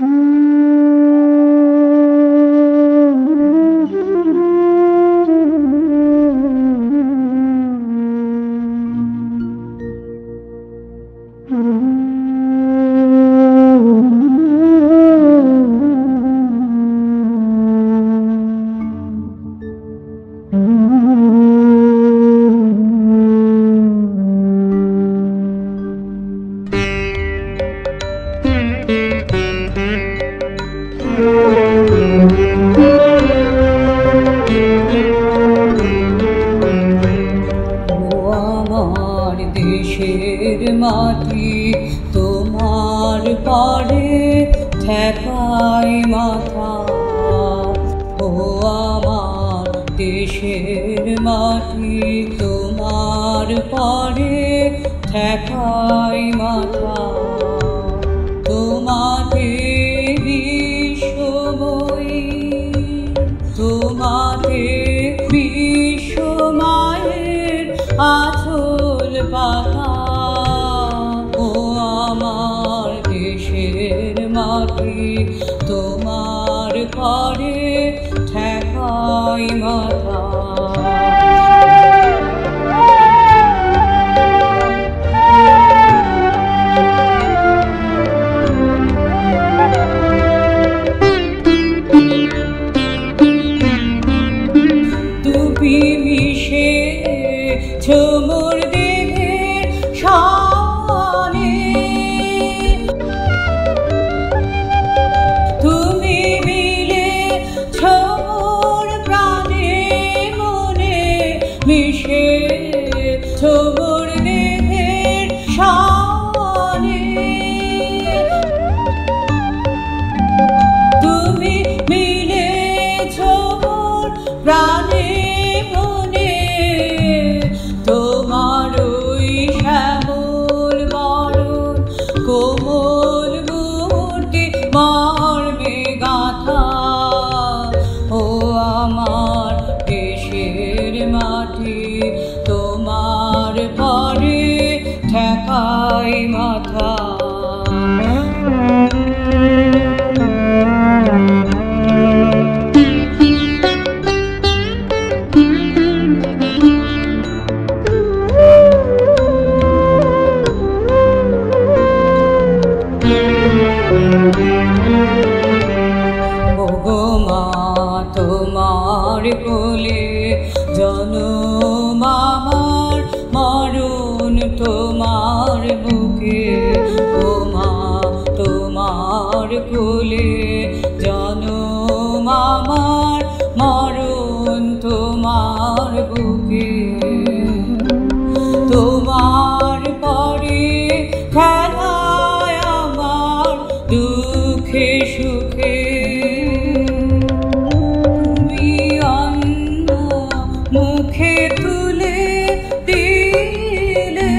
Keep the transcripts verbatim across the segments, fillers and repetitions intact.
দেশের মাটি তোমার পারে ঠেকাই মাথা, ও আমার দেশের মাটি তোমার পারে ঠেকাই মাথা। তোমাকে বিশ্বময়ী, তোমাকে বিশ্বমায়ের আঁচল পাতা, ও আমার দেশের মাটি তোমার পারে ঠেকাই মাথা। তুমি মিশে ঝুমুর দেখে শানে, তুমি মিলে ঝুমুর প্রাণে মনে মিশে ঝুমুর দেখে শানে, তুমি মিলে ঝুমুর প্রাণে মনে, তোমার ওই শ্যামল বরণ কোমল মূর্তি মর্মে গাথা, ও আমার দেশের মাটি তোমার পরে ঠেকাই মাথা। তোমার কোলে জনম আমার, মরণ তোমার বুকে, ও মা তোমার কোলে জনম আমার, মরণ তোমার বুকে। তোমার পরে খেলায় আমার দুঃখে সুখে, মুখে তুলে দিলে,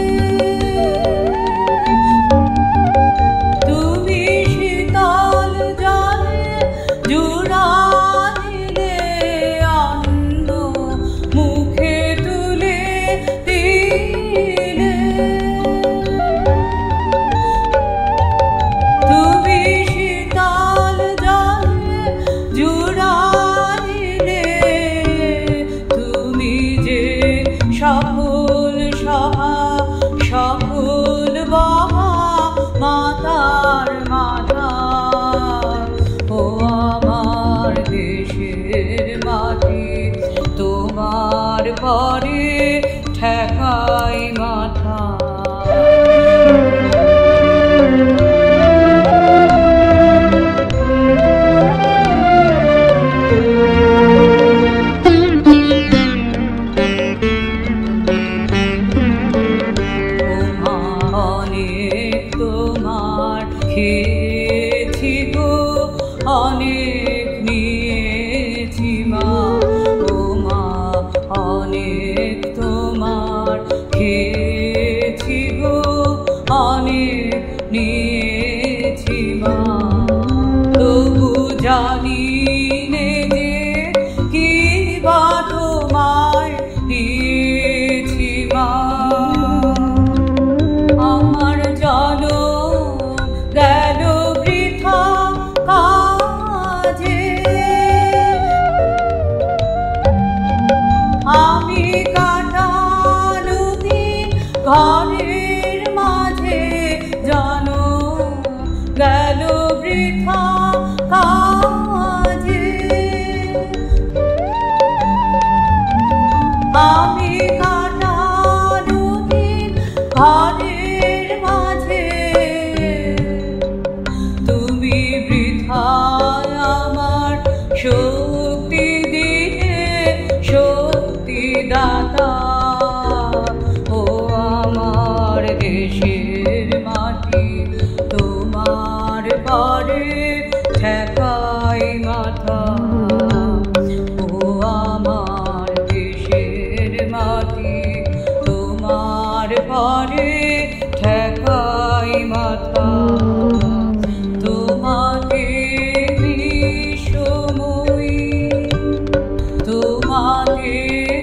তুমি শীতল জলে জুড়াইলে অন্ন, মুখে তুলে দিলে, তুমি শীতল জলে জুড়াইলে, সকল সহা সকল বহা মাতার মাথা, ও আমার দেশের মাটি তোমার পরে ঠেকাই মাথা। খেয়েছি গো অনেক নিয়েছি মা, ও মা অনেক তোমার খেয়ে ঘরের মাঝে জানো গেল বৃথা কাজে। আমি কাটানো দিন ঘরের মাঝে, তুমি বৃথায় আমার শক্তি দিয়ে শক্তি দাতা। ও আমার দেশের মাটি তোমার পরে ঠেকাই মাথা। ও আমার দেশের মাটি তোমার পরে ঠেকাই মাথা। তোমাকে বিষময়ী, তোমাকে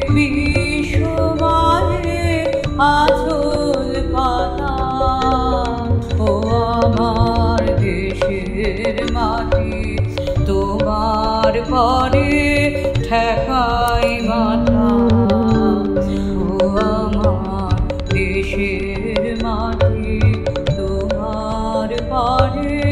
বিষময়ে আঁচল পাতা। ও আমার দেশের মাটি তোমার পরে ঠেকাই মাথা। ও আমার দেশের মাটি তোমার পরে